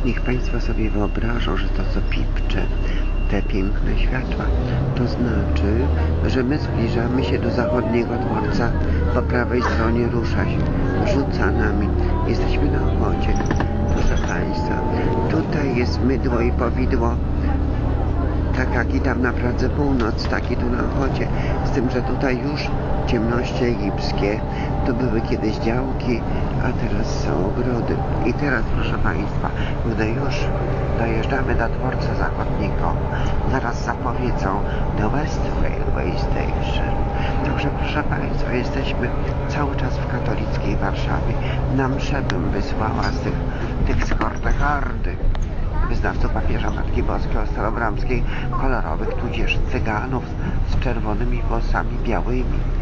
Niech Państwo sobie wyobrażą, że to co pipcze, te piękne światła, to znaczy, że my zbliżamy się do zachodniego dworca. Po prawej stronie rusza się, rzuca nami. Jesteśmy na Ochocie, proszę Państwa. Tutaj jest mydło i powidło, tak jak i tam na Pradze Północ, tak i tu na Ochocie. Z tym, że tutaj już ciemności egipskie. To były kiedyś działki, a teraz są ogrody. I teraz, proszę Państwa, gdy już dojeżdżamy do dworca zachodniego, zaraz zapowiedzą The West Railway Station. Także, proszę Państwa, jesteśmy cały czas w katolickiej Warszawie. Na mszę bym wysłała z tych skortehardy wyznawców papieża Matki Boskiej Ostrołębskiej, kolorowych, tudzież cyganów z czerwonymi włosami białymi.